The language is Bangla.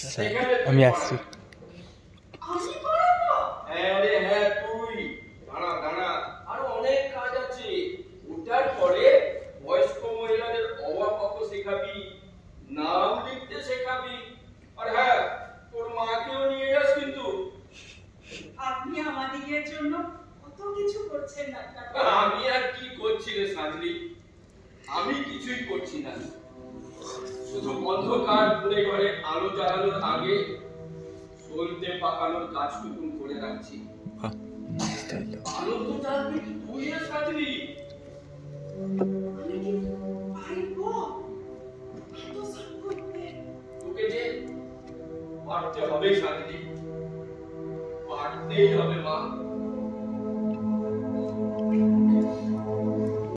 আচ্ছা আমি আসছি। আমি পড়াবো? হ্যাঁ রে হ্যাঁ, তুই দাঁড়া দাঁড়া, আরো অনেক কাজ আছে। ওটার পরে বয়স্ক মহিলাদের অবাক শেখাবি, নাম লিখতে শেখাবি, আর হ্যাঁ তোর মাকেও নিয়ে যাস কিন্তু। আপনি আমাদের জন্য কত কিছু করছেন ডাক্তার। আমি আর কি করছি রে সাজলি, আমি কিছুই করছি না, শুধু অন্ধকার ঘুরে ঘরে আলো জ্বালানোর আগে সলতে পাকানোর কাজটুকু করে রাখছি। আলো তো জ্বালবি তুই রে সাজলি। আমি কি পারবো এত সব করতে? তোকে যে পারতে হবে সাজলি, পারতেই হবে মা।